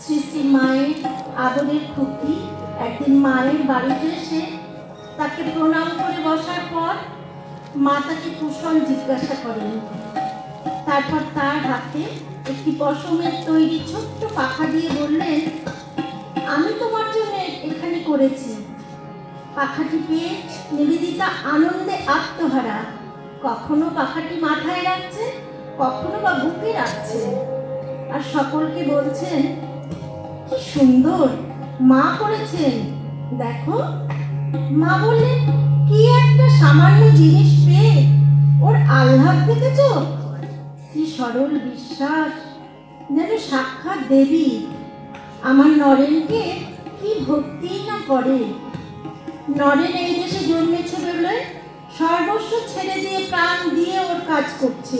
শ্রী শ্রী মায়ের আদরের খুকি একদিন মায়ের বাড়িতে এসে তাকে প্রণাম করে বসার পর মা তাকে কুশল জিজ্ঞাসা করেন। তারপর তার হাতে একটি পশমের তৈরি ছোট্ট পাখা দিয়ে বললেন, আমি তোমার জন্য এখানে করেছি। পাখাটি পেয়ে নিবেদিতা আনন্দে আত্মহারা। কখনো পাখাটি মাথায় রাখছে, কখনো বা বুকে রাখছে, আর সকলকে বলছেন, কি সুন্দর মা করেছেন, দেখো। মা বললেন, কি একটা সামান্য জিনিস পেয়ে ওর আহ্লাদ দেখেছ, কি সরল বিশ্বাস, যেন সাক্ষাৎ দেবী। আমার নরেনকে কি ভক্তি না করে। নরেন এই দেশে জন্মেছে বলে সর্বস্ব ছেড়ে দিয়ে প্রাণ দিয়ে ওর কাজ করছে।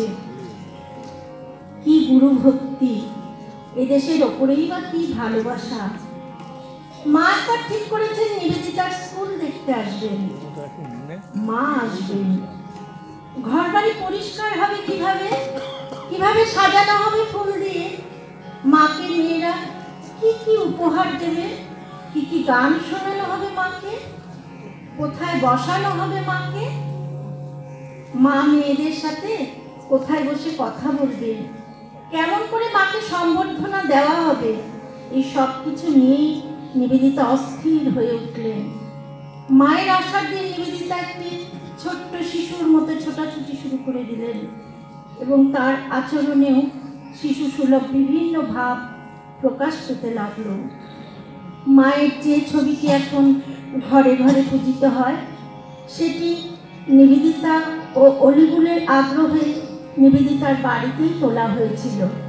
কি গুরু ভক্তি, এদেশের ওপরেই বা কি ভালোবাসা। মা একবার ঠিক করেছেন নিবেদিতার স্কুল দেখতে আসবেন। মা আসবেন। ঘর বাড়ি পরিষ্কার হবে কিভাবে, কিভাবে সাজানো হবে ফুল দিয়ে। মাকে মেয়েরা কি কি উপহার দেবে, কি কি গান শোনানো হবে মাকে, কোথায় বসানো হবে মাকে। মা মেয়েদের সাথে কোথায় বসে কথা বলবে, কেমন করে মাকে সম্বর্ধনা দেওয়া হবে, এই সব কিছু নিয়েই নিবেদিতা অস্থির হয়ে উঠলেন। মায়ের আসার দিন নিবেদিতা একটি ছোট্ট শিশুর মতো ছোটাছুটি শুরু করে দিলেন এবং তার আচরণেও শিশু সুলভ বিভিন্ন ভাব প্রকাশ পেতে লাগলো। মায়ের যে ছবিটি এখন ঘরে ঘরে পূজিত হয়, সেটি নিবেদিতা ও অলিগুলের আগ্রহে নিবেদিতার বাড়িতেই তোলা হয়েছিল।